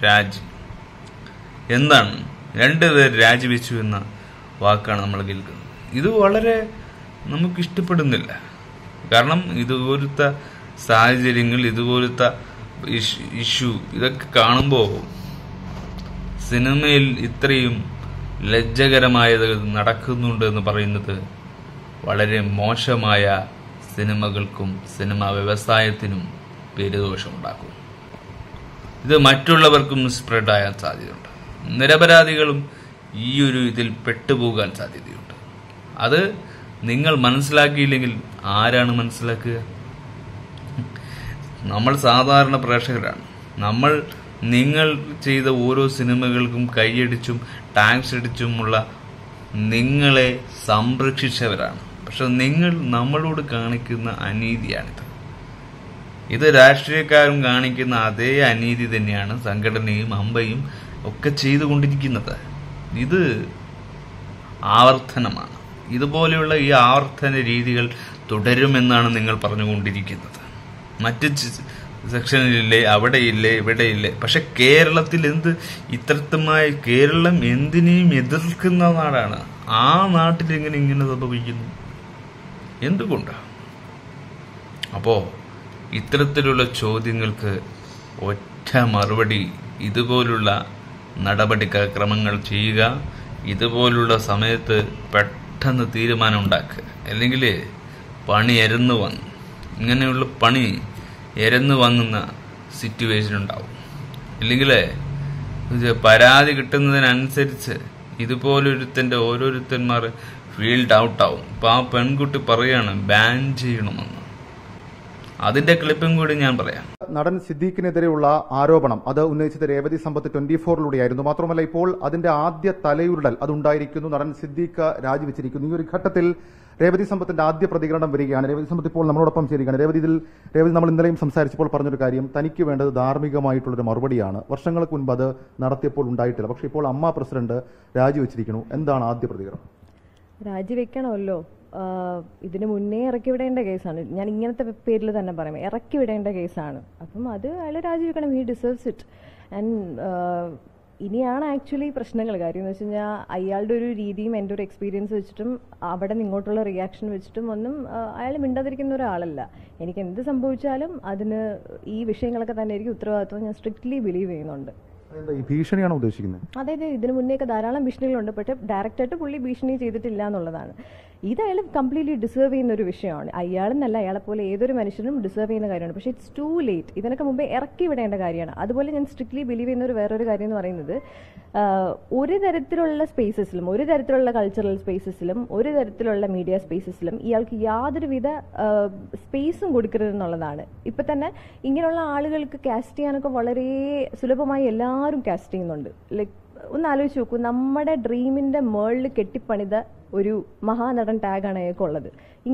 എന്താണ് 2 പേർ രാജിവെച്ചു എന്ന വാക്കാണ് നമ്മൾ കേൾക്കുന്നത്. ഇത് വളരെ നമുക്ക് ഇഷ്ടപ്പെടുന്നില്ല. കാരണം ഇതുപോലത്തെ സാഹചര്യങ്ങൾ, ഇതുപോലത്തെ ഇഷ്യൂ ഇതൊക്കെ കാണുമ്പോൾ സിനിമയിൽ ഇത്രയും ലജ്ജകരമായത് നടക്കുന്നുണ്ട് എന്ന് പറയുന്നത് വളരെ മോശമായ സിനിമകൾക്കും സിനിമാ വ്യവസായത്തിനും പേരുദോഷമുണ്ടാക്കും. ഇത് മറ്റുള്ളവർക്കും സ്പ്രെഡ് ആകാൻ സാധ്യതയുണ്ട്. നിരപരാധികളും ഈ ഒരു ഇതിൽ പെട്ടുപോകാൻ സാധ്യതയുണ്ട്. അത് നിങ്ങൾ മനസ്സിലാക്കിയില്ലെങ്കിൽ ആരാണ് മനസ്സിലാക്കുക? നമ്മൾ സാധാരണ പ്രേക്ഷകരാണ്. നിങ്ങൾ ചെയ്ത ഓരോ സിനിമകൾക്കും കൈയടിച്ചും ടാങ്ക്സ് അടിച്ചുമുള്ള നിങ്ങളെ സംരക്ഷിച്ചവരാണ്. പക്ഷെ നിങ്ങൾ നമ്മളോട് കാണിക്കുന്ന അനീതിയാണിത്. ഇത് രാഷ്ട്രീയക്കാരും കാണിക്കുന്ന അതേ അനീതി തന്നെയാണ് സംഘടനയും അമ്പയും ഒക്കെ ചെയ്തുകൊണ്ടിരിക്കുന്നത്. ഇത് ആവർത്തനമാണ്. ഇതുപോലെയുള്ള ഈ ആവർത്തന രീതികൾ തുടരുമെന്നാണ് നിങ്ങൾ പറഞ്ഞുകൊണ്ടിരിക്കുന്നത്. മറ്റ് സെക്ഷനിലില്ലേ, അവിടെയില്ലേ, ഇവിടെയില്ലേ. പക്ഷെ കേരളത്തിൽ ഇത്തരത്തുമായി കേരളം എന്തിനേയും എതിർക്കുന്ന നാടാണ്. ആ നാട്ടിൽ ഇങ്ങനെ സംഭവിക്കുന്നു? എന്തുകൊണ്ട്? അപ്പോ ഇത്തരത്തിലുള്ള ചോദ്യങ്ങൾക്ക് ഒറ്റ മറുപടി, ഇതുപോലുള്ള നടപടിക്രമങ്ങൾ ചെയ്യുക. ഇതുപോലുള്ള സമയത്ത് പെട്ടെന്ന് തീരുമാനം ഉണ്ടാക്കുക. അല്ലെങ്കിൽ പണി എരന്നു വന്നു, ഇങ്ങനെയുള്ള പണി എരന്നു വാങ്ങുന്ന സിറ്റുവേഷൻ ഉണ്ടാവും. ഇല്ലെങ്കിൽ പരാതി കിട്ടുന്നതിനനുസരിച്ച് ഇതുപോലൊരുത്തന്റെ ഓരോരുത്തന്മാർ ഫീൽഡ് ഔട്ടാവും. ഇപ്പൊ ആ പെൺകുട്ടി പറയാണ് ബാൻ ചെയ്യണമെന്ന്. അതിന്റെ ക്ലിപ്പും കൂടി ഞാൻ പറയാം. നടൻ സിദ്ദീഖിനെതിരെയുള്ള ആരോപണം അത് ഉന്നയിച്ചത് രേവതി സമ്പത്ത് 24-ലൂടെയായിരുന്നു. മാത്രമല്ല ഇപ്പോൾ അതിന്റെ ആദ്യ തലയുരുടൽ അതുണ്ടായിരിക്കുന്നു. നടൻ സിദ്ദീഖ് രാജിവെച്ചിരിക്കുന്നു. ഈ ഒരു ഘട്ടത്തിൽ രേവതി സമ്പത്തിന്റെ ആദ്യ പ്രതികരണം വരികയാണ്. രേവതി സമ്പത്ത് ഇപ്പോൾ നമ്മളോടൊപ്പം ചേരുകയാണ്. രേവതി നമ്മൾ ഇന്നലെയും സംസാരിച്ചപ്പോൾ പറഞ്ഞൊരു കാര്യം, തനിക്ക് വേണ്ടത് ധാർമ്മികമായിട്ടുള്ളൊരു മറുപടിയാണ്. വർഷങ്ങൾക്ക് മുൻപ് അത് നടത്തിയപ്പോൾ ഉണ്ടായിട്ടില്ല. പക്ഷേ ഇപ്പോൾ അമ്മ പ്രസിഡന്റ് രാജിവെച്ചിരിക്കുന്നു. എന്താണ് ആദ്യ പ്രതികരണം? രാജിവെക്കണമല്ലോ. ഇതിന് മുന്നേ ഇറക്കി വിടേണ്ട കേസാണ്. ഞാൻ ഇങ്ങനത്തെ പേരിൽ തന്നെ പറയാം, ഇറക്കി വിടേണ്ട കേസാണ്. അപ്പം അത് അയാൾ രാജിവെക്കണം. He deserves it. ആൻഡ് ഇനിയാണ് ആക്ച്വലി പ്രശ്നങ്ങൾ. കാര്യം എന്ന് വെച്ച് കഴിഞ്ഞാൽ അയാളുടെ ഒരു രീതിയും എൻ്റെ ഒരു എക്സ്പീരിയൻസ് വെച്ചിട്ടും അവിടെ നിന്ന് ഇങ്ങോട്ടുള്ള റിയാക്ഷൻ വെച്ചിട്ടും ഒന്നും അയാൾ മിണ്ടാതിരിക്കുന്ന ഒരാളല്ല. എനിക്ക് എന്ത് സംഭവിച്ചാലും അതിന് ഈ വിഷയങ്ങളൊക്കെ തന്നെ ആയിരിക്കും ഉത്തരവാദിത്വം. ഞാൻ സ്ട്രിക്ട്ലി ബിലീവ് ചെയ്യുന്നുണ്ട്. ഭീഷണിയാണോ ഉദ്ദേശിക്കുന്നത്? അതായത് ഇതിനു മുന്നേയൊക്കെ ധാരാളം ഭീഷണികളുണ്ട്. പക്ഷേ ഡയറക്റ്റായിട്ട് പുള്ളി ഭീഷണി ചെയ്തിട്ടില്ല എന്നുള്ളതാണ്. ഇത് അയാൾ കംപ്ലീറ്റ്ലി ഡിസേർവ് ചെയ്യുന്ന ഒരു വിഷയമാണ്. അയാളെന്നല്ല, അയാളെപ്പോലെ ഏതൊരു മനുഷ്യനും ഡിസേർവ് ചെയ്യുന്ന കാര്യമാണ്. പക്ഷേ ഇറ്റ്സ് ടു ലേറ്റ്. ഇതിനൊക്കെ മുമ്പേ ഇറക്കി വിടേണ്ട കാര്യമാണ്. അതുപോലെ ഞാൻ സ്ട്രിക്ട്ലി ബിലീവ് ചെയ്യുന്ന വേറൊരു കാര്യം എന്ന് പറയുന്നത്, ഒരു തരത്തിലുള്ള സ്പേസസിലും ഒരു തരത്തിലുള്ള കൾച്ചറൽ സ്പേസസിലും ഒരു തരത്തിലുള്ള മീഡിയ സ്പേസസിലും ഇയാൾക്ക് യാതൊരുവിധ സ്പേസും കൊടുക്കരുതെന്നുള്ളതാണ്. ഇപ്പം തന്നെ ഇങ്ങനെയുള്ള ആളുകൾക്ക് കാസ്റ്റ് ചെയ്യാനൊക്കെ വളരെ സുലഭമായി എല്ലാവരും കാസ്റ്റ് ചെയ്യുന്നുണ്ട്. ലൈക്ക് ഒന്ന് ആലോചിച്ച് നോക്കൂ, നമ്മുടെ ഡ്രീമിന്റെ മേളിൽ കെട്ടിപ്പണിത ഒരു മഹാനടൻ ടാഗാണ് അയാൾക്കുള്ളത്.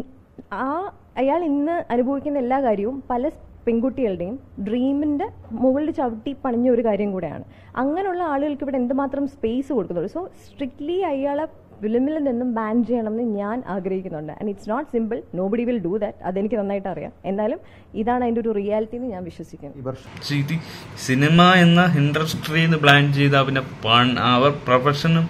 അയാൾ ഇന്ന് അനുഭവിക്കുന്ന എല്ലാ കാര്യവും പല പെൺകുട്ടികളുടെയും ഡ്രീമിന്റെ മുകളിൽ ചവിട്ടി പണിഞ്ഞ ഒരു കാര്യം കൂടെയാണ്. അങ്ങനെയുള്ള ആളുകൾക്ക് ഇവിടെ എന്തുമാത്രം സ്പേസ് കൊടുക്കുന്നുള്ളൂ. സോ സ്ട്രിക്ട്ലി അയാളെ ഫിലിമിൽ നിന്നും ബാൻ ചെയ്യണമെന്ന് ഞാൻ ആഗ്രഹിക്കുന്നുണ്ട്. And it's not simple. Nobody will do that. അതെനിക്ക് നന്നായിട്ട് അറിയാം. എന്നാലും ഇതാണ് അതിന്റെ ഒരു റിയാലിറ്റി എന്ന് ഞാൻ വിശ്വസിക്കുന്നു. സിനിമ എന്ന ഇൻഡസ്ട്രിന്ന് ബാൻ ചെയ്ത പിന്നെ അവർ പ്രൊഫഷനും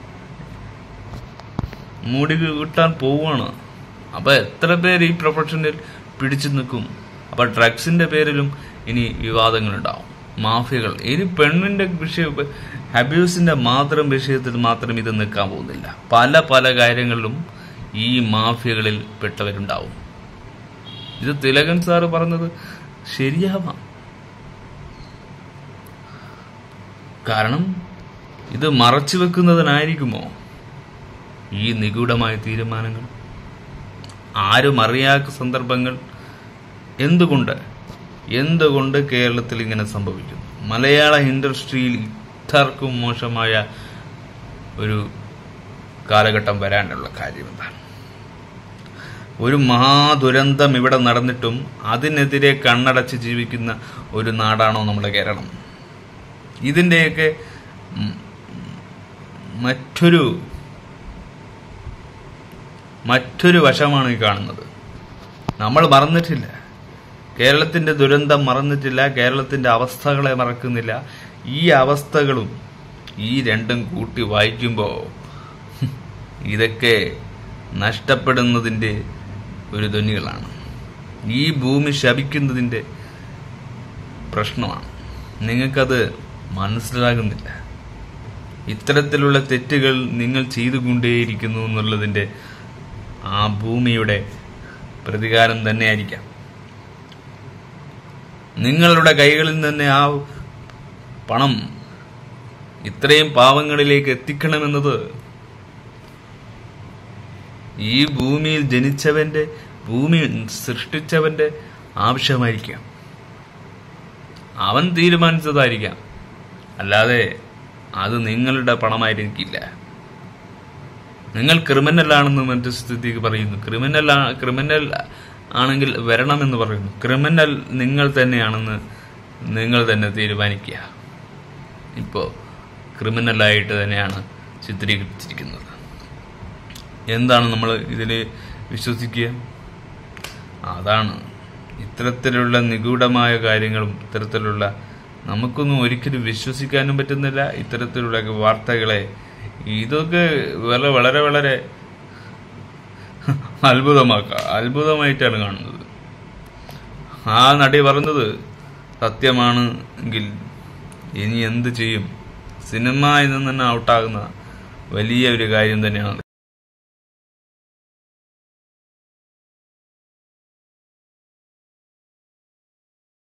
മൂടി കിട്ടാൻ പോവുകയാണ്. അപ്പൊ എത്ര പേര് ഈ പ്രൊഫഷനിൽ പിടിച്ചു നിൽക്കും? അപ്പൊ ഡ്രഗ്സിന്റെ പേരിലും ഇനി വിവാദങ്ങളുണ്ടാവും. മാഫിയകൾ ഇനി പെണ്ണിന്റെ വിഷയം, അബ്യൂസിന്റെ മാത്രം വിഷയത്തിൽ മാത്രം ഇത് നിൽക്കാൻ പോകുന്നില്ല. പല പല കാര്യങ്ങളിലും ഈ മാഫിയകളിൽ പെട്ടവരുണ്ടാവും. ഇത് തിലകൻ സാറ് പറഞ്ഞത് ശരിയാവാം. കാരണം ഇത് മറച്ചു വെക്കുന്നതിനായിരിക്കുമോ ഈ നിഗൂഢമായ തീരുമാനങ്ങൾ? ആരും അറിയാത്ത സന്ദർഭങ്ങൾ എന്തുകൊണ്ട് കേരളത്തിൽ ഇങ്ങനെ സംഭവിക്കുന്നു? മലയാള ഇൻഡസ്ട്രിയിൽ ഇത്രക്കും മോശമായ ഒരു കാലഘട്ടം വരാനുള്ള കാര്യം എന്താണ്? ഒരു മഹാദുരന്തം ഇവിടെ നടന്നിട്ടും അതിനെതിരെ കണ്ണടച്ച് ജീവിക്കുന്ന ഒരു നാടാണോ നമ്മുടെ കേരളം? ഇതിൻ്റെയൊക്കെ മറ്റൊരു വശമാണ് ഈ കാണുന്നത്. നമ്മൾ മറന്നിട്ടില്ല, കേരളത്തിന്റെ ദുരന്തം മറന്നിട്ടില്ല, കേരളത്തിന്റെ അവസ്ഥകളെ മറക്കുന്നില്ല. ഈ അവസ്ഥകളും ഈ രണ്ടും കൂട്ടി വായിക്കുമ്പോൾ ഇതൊക്കെ നഷ്ടപ്പെടുന്നതിൻ്റെ ഒരു ധ്വനികളാണ്. ഈ ഭൂമി ശപിക്കുന്നതിൻ്റെ പ്രശ്നമാണ്. നിങ്ങൾക്കത് മനസ്സിലാകുന്നില്ല. ഇത്തരത്തിലുള്ള തെറ്റുകൾ നിങ്ങൾ ചെയ്തുകൊണ്ടേയിരിക്കുന്നു എന്നുള്ളതിൻ്റെ ആ ഭൂമിയുടെ പ്രതികാരം തന്നെയായിരിക്കാം. നിങ്ങളുടെ കൈകളിൽ നിന്ന് ആ പണം ഇത്രയും പാവങ്ങളിലേക്ക് എത്തിക്കണമെന്നത് ഈ ഭൂമിയിൽ ജനിച്ചവന്റെ, ഭൂമി സൃഷ്ടിച്ചവന്റെ ആവശ്യമായിരിക്കാം. അവൻ തീരുമാനിച്ചതായിരിക്കാം, അല്ലാതെ അത് നിങ്ങളുടെ പണമായിരിക്കില്ല. നിങ്ങൾ ക്രിമിനലാണെന്ന് മറ്റു സ്ഥിതിക്ക് പറയുന്നു. ക്രിമിനൽ ആണെങ്കിൽ വരണമെന്ന് പറയുന്നു. ക്രിമിനൽ നിങ്ങൾ തന്നെയാണെന്ന് നിങ്ങൾ തന്നെ തീരുമാനിക്കുക. ഇപ്പോൾ ക്രിമിനലായിട്ട് തന്നെയാണ് ചിത്രീകരിച്ചിരിക്കുന്നത്. എന്താണ് നമ്മൾ ഇതിൽ വിശ്വസിക്കുക? അതാണ് ഇത്തരത്തിലുള്ള നിഗൂഢമായ കാര്യങ്ങളും ഇത്തരത്തിലുള്ള നമുക്കൊന്നും ഒരിക്കലും വിശ്വസിക്കാനും പറ്റുന്നില്ല. ഇത്തരത്തിലുള്ള വാർത്തകളെ ഇതൊക്കെ വളരെ വളരെ അത്ഭുതമായിട്ടാണ് കാണുന്നത്. ആ നടി പറഞ്ഞത് സത്യമാണ് എങ്കിൽ ഇനി എന്ത് ചെയ്യും? സിനിമ ഇന്ന് തന്നെ ഔട്ടാകുന്ന വലിയ ഒരു കാര്യം തന്നെയാണ്.